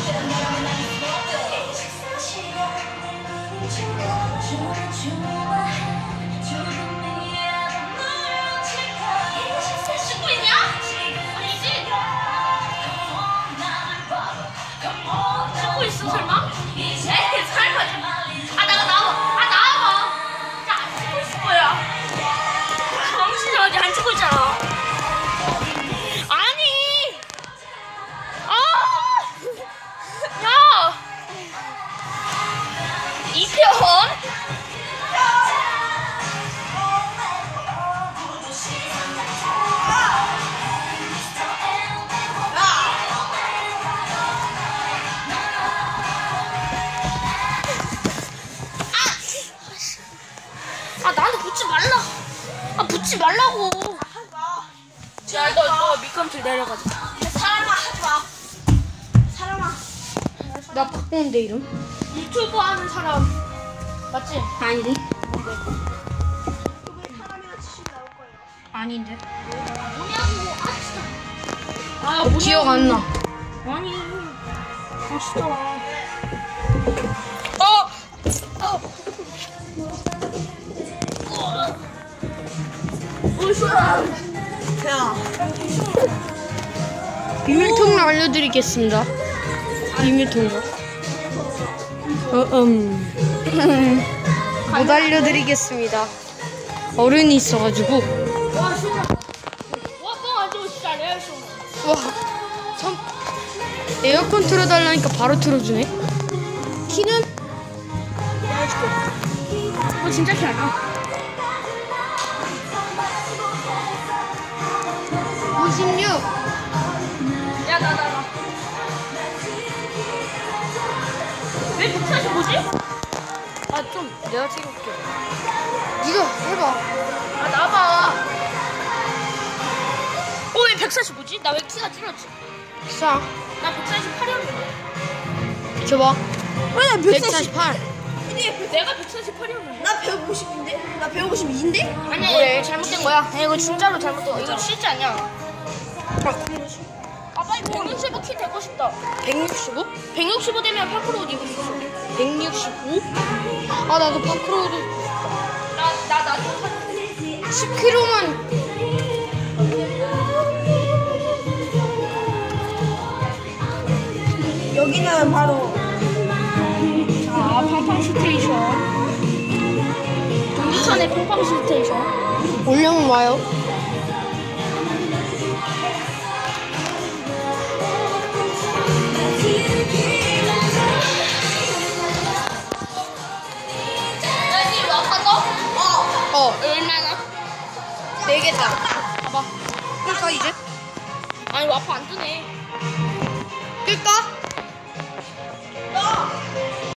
씻고 있냐? 아니지? 씻고 있어 설마? 에이 설마. 나와. 진짜 안 씻고 있을 거야. 정신이 어디 안 씻고 있잖아. 아니. 야. 이편. 나한테 붙지 말라. 붙지 말라고. 야, 너 밑감질 내려가자. 사람아 하지마. 사람아. 나 박봉인데 이름? 유튜브 하는 사람 맞지? 아닌데? 이번에 사람이랑 치킨 나올 거예요. 아닌데? 뭐냐고. 진짜. 뭐냐고. 기억 안 나. 아니. 진짜. 야. 비밀통로 알려드리겠습니다. 비밀통로. 못 알려드리겠습니다. 어른이 있어가지고. 와 시원하. 와 뻥 안 좋아 진짜 레알 시원해. 와, 에어컨 틀어달라니까 바로 틀어주네. 키는? 진짜 시원하. 56. 야 나. 왜 145지? 좀 내가 찍을게. 네가 해봐. 나봐. 왜 145지? 나 왜 키가 줄었지? 자, 나 148이었는데. 줘봐. 왜나 148. 내가 148이었는데. 나 150인데? 나 152인데? 아니야 뭐래? 이거 잘못된 거야. 이거 진짜로 잘못된 거야. 이거 실제 아니야. 빨리 165 키 되고 싶다. 165? 165 되면 파크로드 입을 수 있어. 165? 나도 파크로드. 나도 10kg만. 여기는 바로 자, 팡팡 스테이션. 동두천의 팡팡 스테이션. 올려면 와요. 여기 와파도? 얼마나? 4개다. 봐봐. 끌까, 이제? 아니 와파 안 뜨네. 끌까?